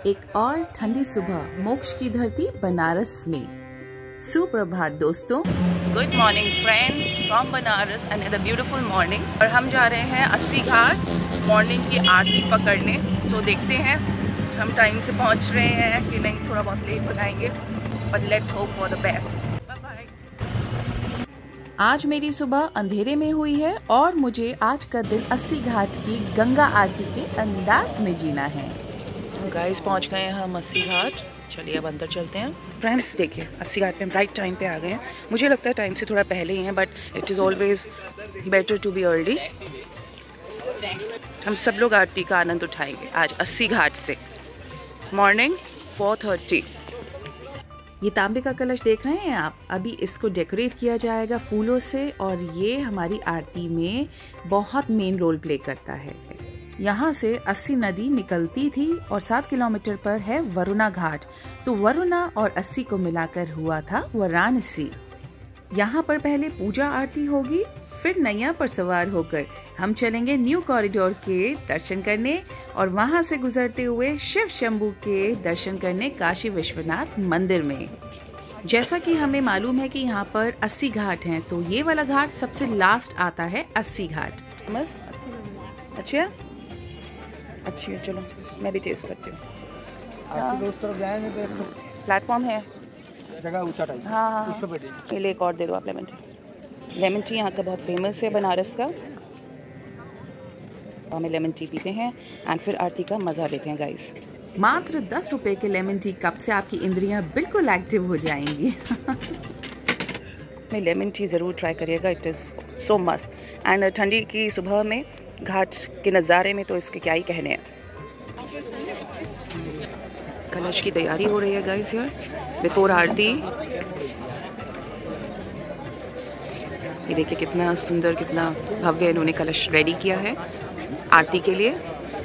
एक और ठंडी सुबह मोक्ष की धरती बनारस में। सुप्रभात दोस्तों। Good morning friends from Banaras and in the beautiful morning. और हम जा रहे हैं अस्सी घाट मॉर्निंग की आरती पकड़ने। तो देखते हैं हम टाइम से पहुंच रहे हैं कि नहीं, थोड़ा बहुत लेट हो जाएंगे, but let's hope for the best. Bye bye. आज मेरी सुबह अंधेरे में हुई है और मुझे आज का दिन अस्सी घाट की गंगा आरती के अंदाज में जीना है। गाइस पहुंच गए हैं हम अस्सी घाट। चलिए अब अंदर चलते हैं। फ्रेंड्स देखिए अस्सी घाट पे हम राइट टाइम पे आ गए हैं। मुझे लगता है टाइम से थोड़ा पहले ही हैं, but it is always better to be early. हम सब लोग आरती का आनंद उठाएंगे आज अस्सी घाट से। मॉर्निंग 4:30। ये तांबे का कलश देख रहे हैं आप, अभी इसको डेकोरेट किया जाएगा फूलों से और ये हमारी आरती में बहुत मेन रोल प्ले करता है। यहाँ से अस्सी नदी निकलती थी और 7 किलोमीटर पर है वरुणा घाट। तो वरुणा और अस्सी को मिलाकर हुआ था वाराणसी। यहाँ पर पहले पूजा आरती होगी, फिर नैया पर सवार होकर हम चलेंगे न्यू कॉरिडोर के दर्शन करने और वहाँ से गुजरते हुए शिव शंभू के दर्शन करने काशी विश्वनाथ मंदिर में। जैसा कि हमें मालूम है कि यहाँ पर 80 घाट हैं, तो ये वाला घाट सबसे लास्ट आता है 80 घाट। बस अच्छी है, चलो मैं भी टेस्ट करती हूँ। प्लेटफॉर्म है, जगह ऊंचा टाइप। हाँ, उस पे बैठिए। ये ले एक और दे दो आप लेमन टी। लेमन टी यहाँ का बहुत फेमस है बनारस का। हमें लेमन टी पीते हैं एंड फिर आरती का मज़ा लेते हैं गाइस। मात्र 10 रुपए के लेमन टी कप से आपकी इंद्रियां बिल्कुल एक्टिव हो जाएंगी। मैं लेमन टी ज़रूर ट्राई करिएगा, इट इज़ सो मस्त। एंड ठंडी की सुबह में घाट के नज़ारे में तो इसके क्या ही कहने हैं। कलश की तैयारी हो रही है गाइस यार बिफोर आरती। ये देखिए कितना सुंदर, कितना भव्य इन्होंने कलश रेडी किया है आरती के लिए,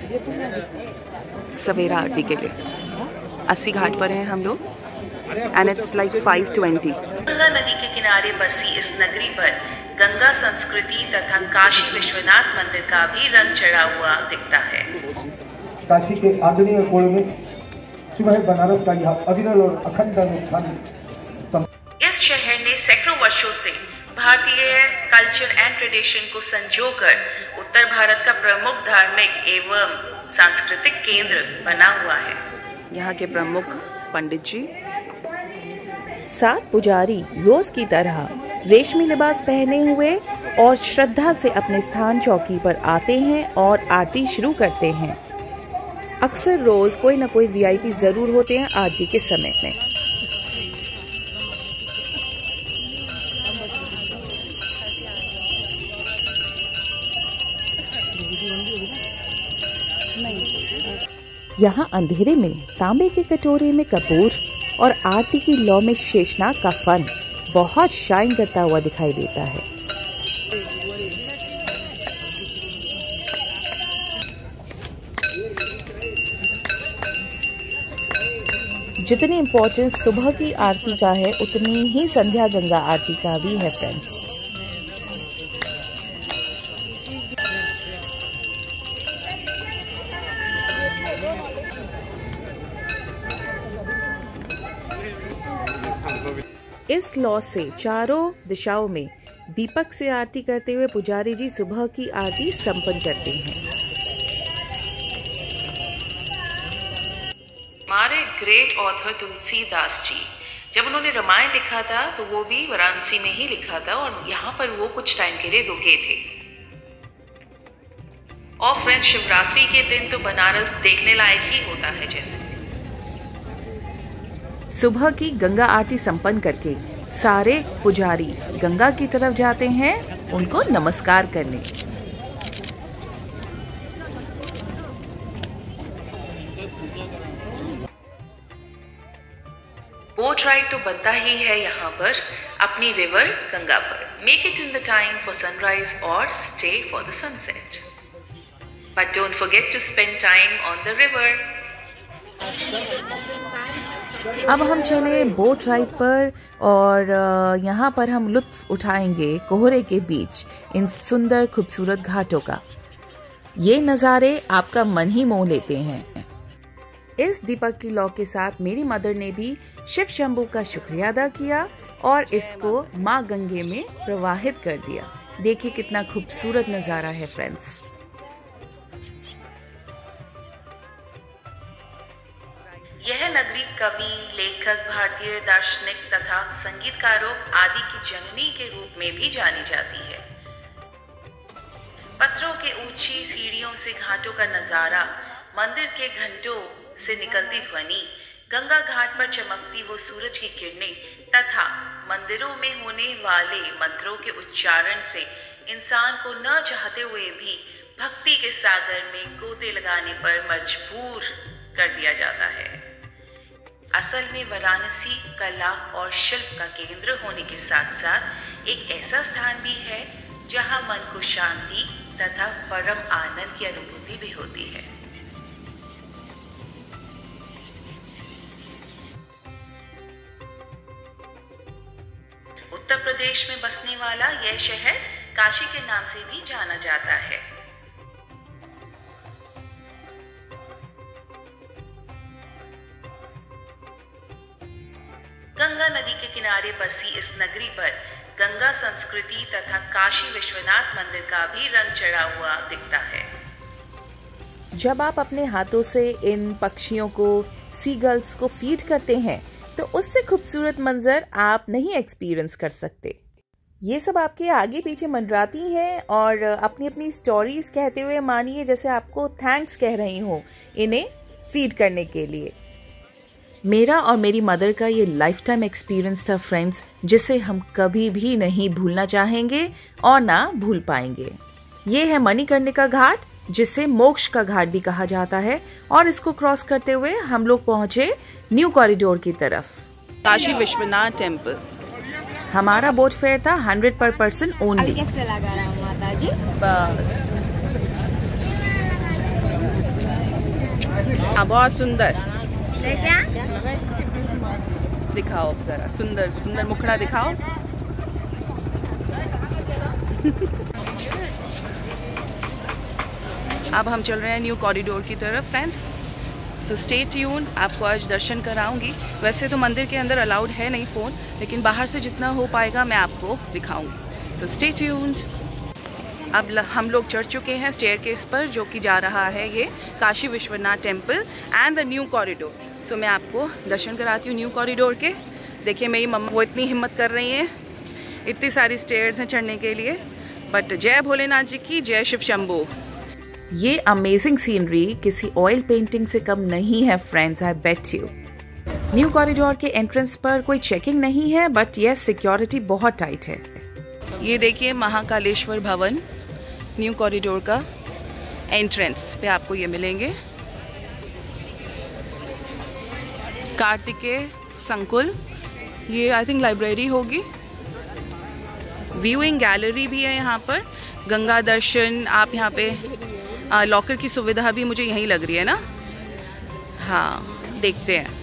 सवेरा आरती के लिए। अस्सी घाट पर हैं हम लोग एंड इट्स लाइक 5:20। गंगा नदी के किनारे बसी इस नगरी पर गंगा संस्कृति तथा काशी विश्वनाथ मंदिर का भी रंग चढ़ा हुआ दिखता है। काशी के आदरणीय कोण में सुबह बनारस का यह अविरल और अखंड अनुष्ठान। इस शहर ने सैकड़ों वर्षों से भारतीय कल्चर एंड ट्रेडिशन को संजोकर उत्तर भारत का प्रमुख धार्मिक एवं सांस्कृतिक केंद्र बना हुआ है। यहाँ के प्रमुख पंडित जी 7 पुजारी रोज की तरह रेशमी लिबास पहने हुए और श्रद्धा से अपने स्थान चौकी पर आते हैं और आरती शुरू करते हैं। अक्सर रोज कोई न कोई वीआईपी जरूर होते हैं आरती के समय में। यहाँ अंधेरे में तांबे के कटोरे में कपूर और आरती की लौ में शेषनाग का फन बहुत शाइन करता हुआ दिखाई देता है। जितनी इम्पोर्टेंस सुबह की आरती का है उतनी ही संध्या गंगा आरती का भी है फ्रेंड्स। इस लौ से चारों दिशाओं में दीपक से आरती करते हुए पुजारी जी सुबह की आरती संपन्न करते हैं। हमारे ग्रेट ऑथर तुलसीदास जी जब उन्होंने रामायण लिखा था तो वो भी वाराणसी में ही लिखा था और यहाँ पर वो कुछ टाइम के लिए रुके थे। और फ्रेंड्स शिवरात्रि के दिन तो बनारस देखने लायक ही होता है। जैसे सुबह की गंगा आरती संपन्न करके सारे पुजारी गंगा की तरफ जाते हैं उनको नमस्कार करने। बोट राइड तो बनता ही है यहाँ पर अपनी रिवर गंगा पर। Make it in the time for sunrise और stay for the sunset, but don't forget to spend time on the river. अब हम चले बोट राइड पर और यहाँ पर हम लुत्फ उठाएंगे कोहरे के बीच इन सुंदर खूबसूरत घाटों का। ये नज़ारे आपका मन ही मोह लेते हैं। इस दीपक की लौ के साथ मेरी मदर ने भी शिव शंभू का शुक्रिया अदा किया और इसको माँ गंगे में प्रवाहित कर दिया। देखिए कितना खूबसूरत नज़ारा है फ्रेंड्स। यह नगरी कवि, लेखक, भारतीय दार्शनिक तथा संगीतकारों आदि की जननी के रूप में भी जानी जाती है। पत्थरों के ऊंची सीढ़ियों से घाटों का नजारा, मंदिर के घंटों से निकलती ध्वनि, गंगा घाट पर चमकती वो सूरज की किरणें तथा मंदिरों में होने वाले मंत्रों के उच्चारण से इंसान को न चाहते हुए भी भक्ति के सागर में गोते लगाने पर मजबूर कर दिया जाता है। असल में वाराणसी कला और शिल्प का केंद्र होने के साथ साथ एक ऐसा स्थान भी है जहां मन को शांति तथा परम आनंद की अनुभूति भी होती है। उत्तर प्रदेश में बसने वाला यह शहर काशी के नाम से भी जाना जाता है। गंगा नदी के किनारे बसी इस नगरी पर गंगा संस्कृति तथा काशी विश्वनाथ मंदिर का भी रंग चढ़ा हुआ दिखता है। जब आप अपने हाथों से इन पक्षियों को, सीगल्स को फीड करते हैं तो उससे खूबसूरत मंजर आप नहीं एक्सपीरियंस कर सकते। ये सब आपके आगे पीछे मंडराती हैं और अपनी अपनी स्टोरीज कहते हुए मानिए जैसे आपको थैंक्स कह रही हो इन्हें फीड करने के लिए। मेरा और मेरी मदर का ये लाइफ टाइम एक्सपीरियंस था फ्रेंड्स, जिसे हम कभी भी नहीं भूलना चाहेंगे और ना भूल पाएंगे। ये है मणिकर्णिका घाट, जिसे मोक्ष का घाट भी कहा जाता है, और इसको क्रॉस करते हुए हम लोग पहुंचे न्यू कॉरिडोर की तरफ। काशी विश्वनाथ टेम्पल। हमारा बोट फेयर था 100 पर पर्सन ओनली। कैसे लगा रहा हूँ माता जी? बहुत सुंदर। क्या दिखाओ जरा, सुंदर सुंदर मुखड़ा दिखाओ। अब हम चल रहे हैं न्यू कॉरिडोर की तरफ फ्रेंड्स, सो स्टे ट्यून। आपको आज दर्शन कराऊंगी। वैसे तो मंदिर के अंदर अलाउड है नहीं फ़ोन, लेकिन बाहर से जितना हो पाएगा मैं आपको दिखाऊंगी, सो स्टे ट्यून्ड। अब हम लोग चढ़ चुके हैं स्टेयरकेस पर, जो कि जा रहा है ये Kashi Vishwanath temple and the new corridor. So मैं आपको दर्शन कराती हूँ न्यू कॉरिडोर के। देखिए मेरी मम्मा वो इतनी हिम्मत कर रही हैं, इतनी सारी स्टेयर्स हैं चढ़ने के लिए, बट जय भोलेनाथ जी की, जय शिव शंभू। ये अमेजिंग सीनरी किसी ऑयल पेंटिंग से कम नहीं है friends, I bet you. New corridor के एंट्रेंस पर कोई चेकिंग नहीं है, बट यह सिक्योरिटी बहुत टाइट है। ये देखिए महाकालेश्वर भवन, न्यू कॉरिडोर का एंट्रेंस पे आपको ये मिलेंगे। कार्तिकेय संकुल, ये आई थिंक लाइब्रेरी होगी। व्यूइंग गैलरी भी है यहाँ पर, गंगा दर्शन, आप यहाँ पे लॉकर की सुविधा भी मुझे यहीं लग रही है ना। हाँ देखते हैं।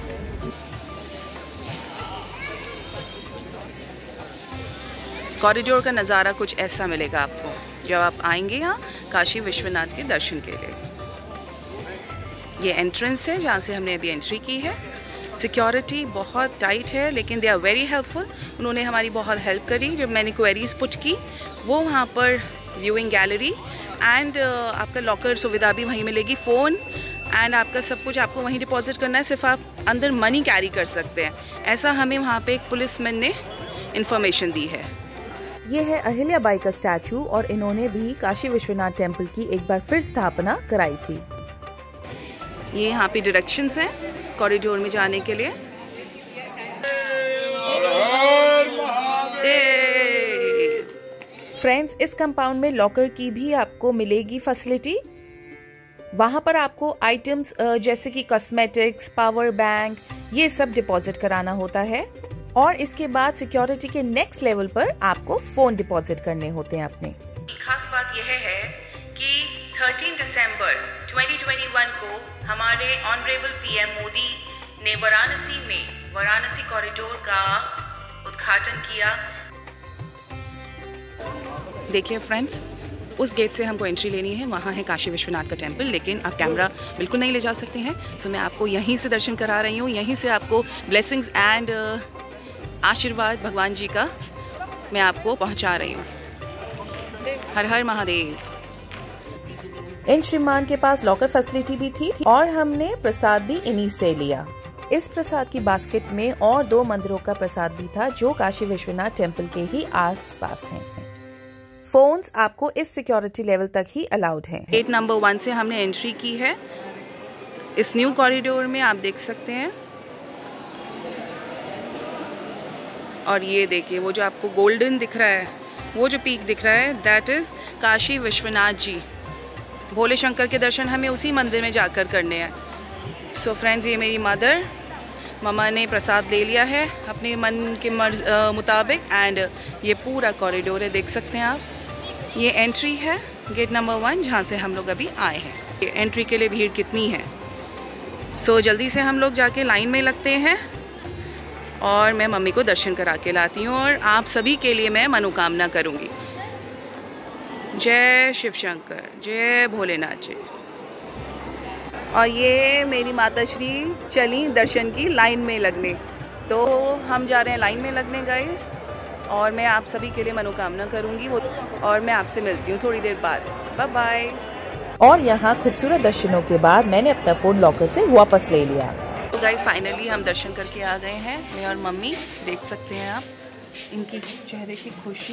कॉरिडोर का नज़ारा कुछ ऐसा मिलेगा आपको जब आप आएंगे यहाँ काशी विश्वनाथ के दर्शन के लिए। ये एंट्रेंस है जहाँ से हमने अभी एंट्री की है। सिक्योरिटी बहुत टाइट है, लेकिन दे आर वेरी हेल्पफुल। उन्होंने हमारी बहुत हेल्प करी जब मैंने क्वेरीज पुट की। वो वहाँ पर व्यूइंग गैलरी एंड आपका लॉकर सुविधा भी वहीं मिलेगी, फ़ोन एंड आपका सब कुछ आपको वहीं डिपॉजिट करना है, सिर्फ आप अंदर मनी कैरी कर सकते हैं, ऐसा हमें वहाँ पे एक पुलिसमैन ने इन्फॉर्मेशन दी है। ये है अहिल्या बाई का स्टैचू, और इन्होंने भी काशी विश्वनाथ टेम्पल की एक बार फिर स्थापना कराई थी। ये यहाँ पे डायरेक्शंस हैं कॉरिडोर में जाने के लिए। फ्रेंड्स, इस कंपाउंड में लॉकर की भी आपको मिलेगी फैसिलिटी। वहाँ पर आपको आइटम्स जैसे कि कॉस्मेटिक्स, पावर बैंक, ये सब डिपॉजिट कराना होता है, और इसके बाद सिक्योरिटी के नेक्स्ट लेवल पर आपको फ़ोन डिपॉजिट करने होते हैं अपने। खास बात यह है कि 13 दिसंबर 2021 को हमारे ऑनरेबल पीएम मोदी ने वाराणसी में वाराणसी कॉरिडोर का उद्घाटन किया। देखिए फ्रेंड्स, उस गेट से हमको एंट्री लेनी है, वहाँ है काशी विश्वनाथ का टेम्पल, लेकिन आप कैमरा बिल्कुल नहीं ले जा सकते हैं। सो मैं आपको यहीं से दर्शन करा रही हूँ, यहीं से आपको ब्लेसिंग्स एंड आशीर्वाद भगवान जी का मैं आपको पहुँचा रही हूँ। हर हर महादेव। इन श्रीमान के पास लॉकर फैसिलिटी भी थी और हमने प्रसाद भी इन्हीं से लिया। इस प्रसाद की बास्केट में और 2 मंदिरों का प्रसाद भी था जो काशी विश्वनाथ टेम्पल के ही आसपास हैं। फोन्स आपको इस सिक्योरिटी लेवल तक ही अलाउड हैं। गेट नंबर 1 से हमने एंट्री की है इस न्यू कॉरिडोर में, आप देख सकते हैं। और ये देखिए वो जो आपको गोल्डन दिख रहा है, वो जो पीक दिख रहा है, दैट इज़ काशी विश्वनाथ जी। भोले शंकर के दर्शन हमें उसी मंदिर में जाकर करने हैं। सो फ्रेंड्स, ये मेरी मदर, मम्मा ने प्रसाद ले लिया है अपने मन के मुताबिक। एंड ये पूरा कॉरिडोर है, देख सकते हैं आप। ये एंट्री है गेट नंबर 1 जहाँ से हम लोग अभी आए हैं। ये एंट्री के लिए भीड़ कितनी है। सो जल्दी से हम लोग जाके लाइन में लगते हैं और मैं मम्मी को दर्शन करा के लाती हूँ और आप सभी के लिए मैं मनोकामना करूँगी। जय शिव शंकर, जय भोलेनाथ जी। और ये मेरी माता श्री चली दर्शन की लाइन में लगने, तो हम जा रहे हैं लाइन में लगने गाइस, और मैं आप सभी के लिए मनोकामना करूँगी और मैं आपसे मिलती हूँ थोड़ी देर बाद। Bye bye. और यहाँ खूबसूरत दर्शनों के बाद मैंने अपना फ़ोन लॉकर से वापस ले लिया। तो गाइस फाइनली हम दर्शन करके आ गए हैं, मैं और मम्मी। देख सकते हैं आप इनकी चेहरे की खुशी।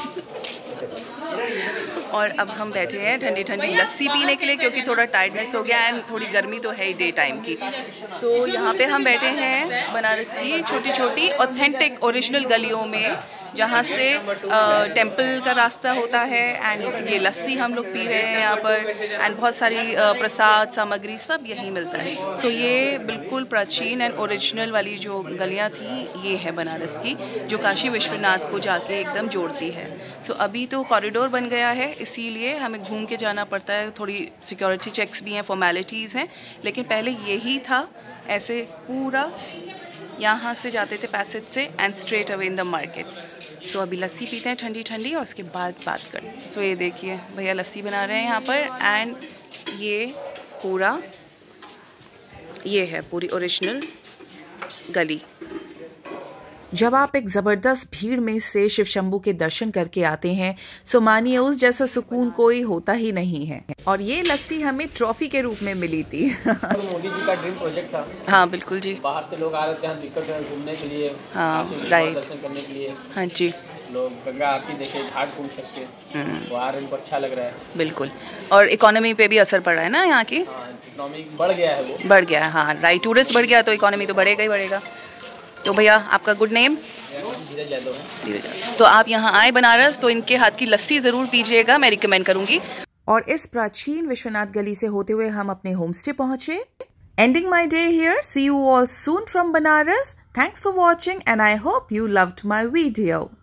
और अब हम बैठे हैं ठंडी ठंडी लस्सी पीने के लिए, क्योंकि थोड़ा टायर्डनेस हो गया एंड थोड़ी गर्मी तो है ही डे टाइम की। सो यहाँ पे हम बैठे हैं बनारस की छोटी छोटी ऑथेंटिक ओरिजिनल गलियों में, जहाँ से टेंपल का रास्ता होता है। एंड ये लस्सी हम लोग पी रहे हैं यहाँ पर, एंड बहुत सारी प्रसाद सामग्री सब यहीं मिलता है। सो ये बिल्कुल प्राचीन एंड ओरिजिनल वाली जो गलियाँ थी, ये है बनारस की, जो काशी विश्वनाथ को जाके एकदम जोड़ती है। सो अभी तो कॉरिडोर बन गया है, इसीलिए हमें घूम के जाना पड़ता है, थोड़ी सिक्योरिटी चेक्स भी हैं, फॉर्मेलिटीज़ हैं, लेकिन पहले यही था। ऐसे पूरा यहाँ से जाते थे पैसेज से and straight away in the market. So अभी लस्सी पीते हैं ठंडी ठंडी और उसके बाद बात करें। सो ये देखिए भैया लस्सी बना रहे हैं यहाँ पर, एंड ये पूरा ये है पूरी ओरिजिनल गली। जब आप एक ज़बरदस्त भीड़ में से शिव शंभू के दर्शन करके आते हैं, सो मानिए उस जैसा सुकून कोई होता ही नहीं है। और ये लस्सी हमें ट्रॉफी के रूप में मिली थी। मोदी जी का ड्रीम प्रोजेक्ट था। हाँ बिल्कुल जी। बाहर से लोग आ रहे थे यहाँ दिक्कत घूमने के लिए, हाँ राइट, दर्शन करने के लिए। हाँ जी, लोग गंगा आरती देखे, घाट घूम सकते, वो आ रहे, उनको अच्छा लग रहा है। बिल्कुल। और इकोनॉमी पे भी असर पड़ रहा है ना यहाँ की। हाँ, इकोनॉमी बढ़ गया है, वो बढ़ गया है। हाँ राइट, टूरिस्ट बढ़ गया तो इकोनॉमी तो बढ़ेगा ही बढ़ेगा। तो भैया आपका गुड नेम? धीरज यादव है। धीरज यादव। तो आप यहाँ आए बनारस तो इनके हाथ की लस्सी ज़रूर पीजिएगा, मैं रिकमेंड करूँगी। और इस प्राचीन विश्वनाथ गली से होते हुए हम अपने होम स्टे पहुंचे। Ending my day here, see you all soon from Banaras. Thanks for watching and I hope you loved my video.